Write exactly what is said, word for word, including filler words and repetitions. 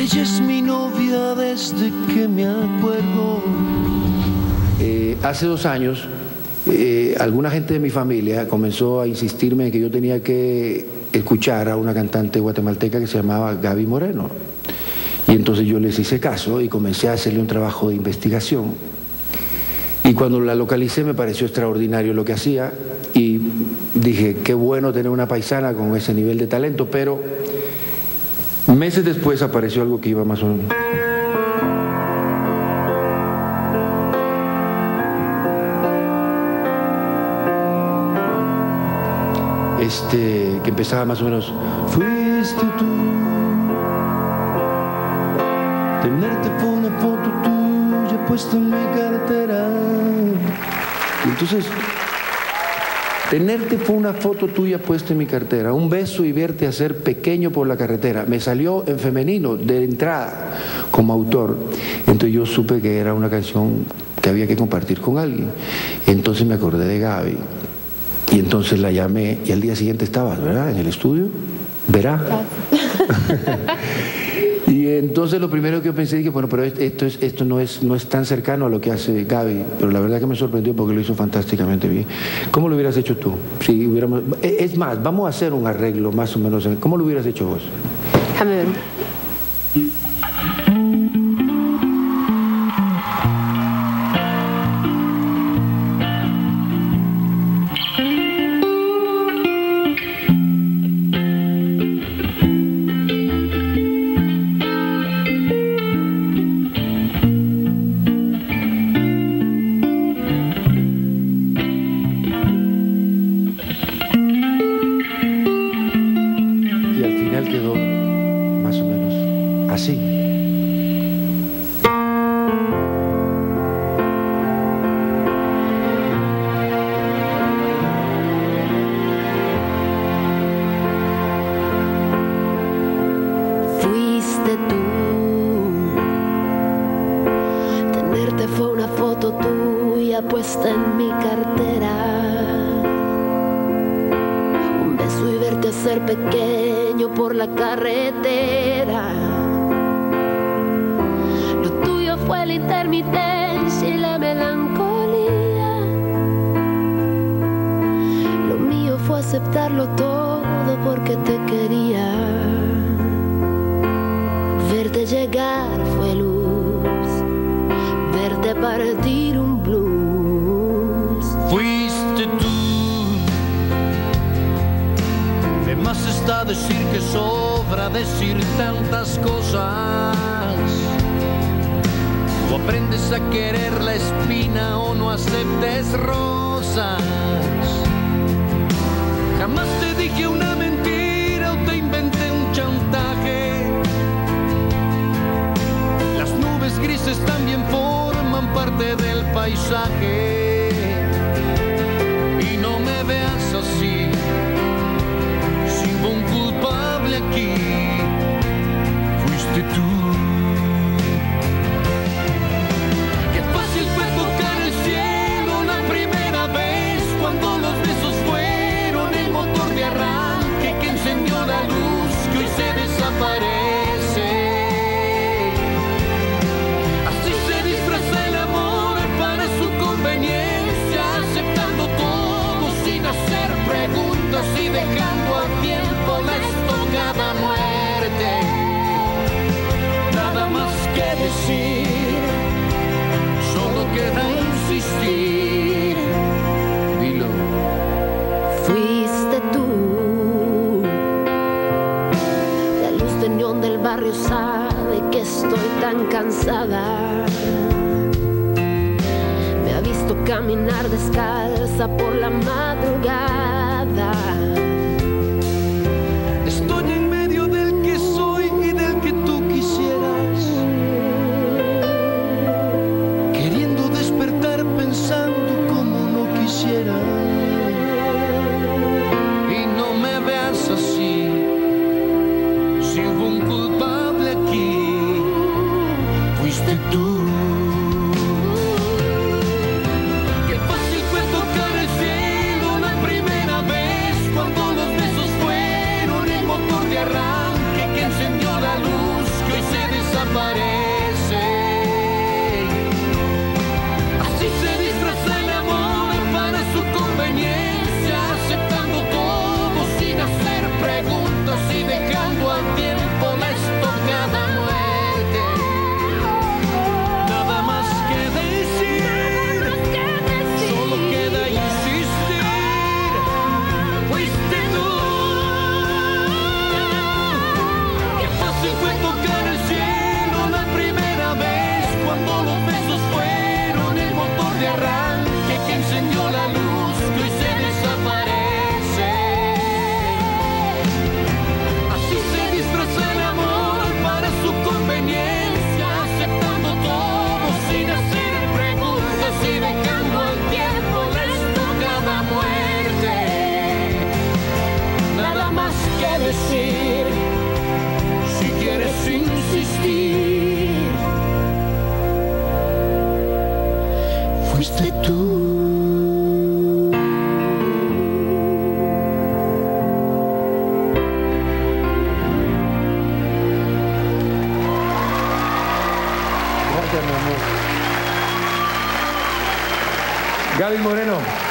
Ella es mi novia desde que me acuerdo. Eh, hace dos años, eh, alguna gente de mi familia comenzó a insistirme en que yo tenía que escuchar a una cantante guatemalteca que se llamaba Gaby Moreno. Y entonces yo les hice caso y comencé a hacerle un trabajo de investigación. Y cuando la localicé me pareció extraordinario lo que hacía y dije, qué bueno tener una paisana con ese nivel de talento, pero meses después apareció algo que iba más o menos. Este, que empezaba más o menos, fuiste tú, tenerte fue una foto tuya puesta en mi cartera. Y entonces, tenerte fue una foto tuya puesta en mi cartera, un beso y verte hacer pequeño por la carretera. Me salió en femenino de entrada como autor. Entonces yo supe que era una canción que había que compartir con alguien. Entonces me acordé de Gaby. Y entonces la llamé y al día siguiente estabas, ¿verdad? En el estudio. ¿Verá? Y entonces lo primero que yo pensé, dije, bueno, pero esto, es, esto no, es, no es tan cercano a lo que hace Gaby, pero la verdad que me sorprendió porque lo hizo fantásticamente bien. ¿Cómo lo hubieras hecho tú? Si hubiéramos, es más, vamos a hacer un arreglo más o menos. ¿Cómo lo hubieras hecho vos? Déjame ver. Quedó más o menos así. Fuiste tú, tenerte fue una foto tuya puesta en mi cartera, un beso y verte hacer pequeño por la carretera. Lo tuyo fue la intermitencia y la melancolía. Lo mío fue aceptarlo todo porque te quería. Verte llegar fue luz, verte partir un blues. Fuiste tú. De más está decir que sobra decir tantas cosas. O aprendes a querer la espina o no aceptes rosas. Jamás te dije una mentira o te inventé un chantaje. Las nubes grises también forman parte del paisaje. Y no me veas así, si hubo un culpable aquí, fuiste tú. Qué fácil fue tocar el cielo la primera vez, cuando los besos fueron el motor de arranque que encendió la luz que hoy se desaparece. Así se disfraza el amor para su conveniencia, aceptando todo sin hacer preguntas y dejando a tiempo la estocada muerte. Nada más que decir, solo queda insistir. Dilo. Fuiste tú. La luz de neón del barrio sabe que estoy tan cansada. Me ha visto caminar descalza por la madrugada. Estoy en medio del que soy y del que tú quisieras, queriendo despertar pensando como no quisiera. Y no me veas así, si hubo un culpable aquí, fuiste tú. Qué fácil fue tocar el cielo la primera vez, vez, cuando los besos fueron el motor de arranque que encendió la luz que hoy se desaparece. Así se disfraza el amor para su conveniencia, aceptando todo sin hacer preguntas y dejando al tiempo la estocada muerte. Nada más que decir, si quieres insistir, fuiste tú. Gracias, mi amor. Gaby Moreno.